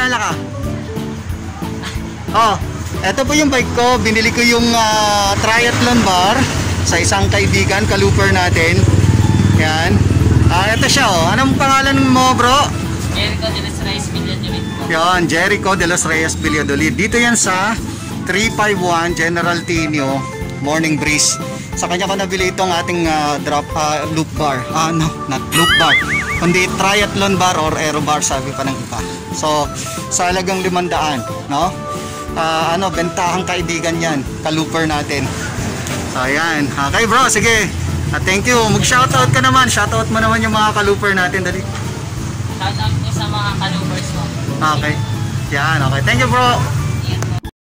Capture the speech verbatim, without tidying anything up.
kilala ka? Oh, eto po yung bike ko. Binili ko yung uh, triathlon bar sa isang kaibigan, kaluper natin. Yan. Ah, eto siya oh. Anong pangalan mo, bro? Jericho de los Reyes Valladolid po. Yan, Jericho de los Reyes Valladolid. Dito yan sa three five one General Tinio, Morning Breeze. Sa kanya ko nabili itong ating uh, drop uh, loop bar. Ah, no, not loop bar. Kundi triathlon bar or aero bar, sabi pa ng iba. So, sa halagang limandaan, no? Uh, ano, bentahang kaibigan yan, kaluper natin. So, ayan. Okay bro, sige. Uh, thank you. Mag-shoutout ka naman. Shoutout mo naman yung mga kaluper natin. Dali. Shoutout po sa mga kalupers mo. Okay. Yan, okay. Thank you bro.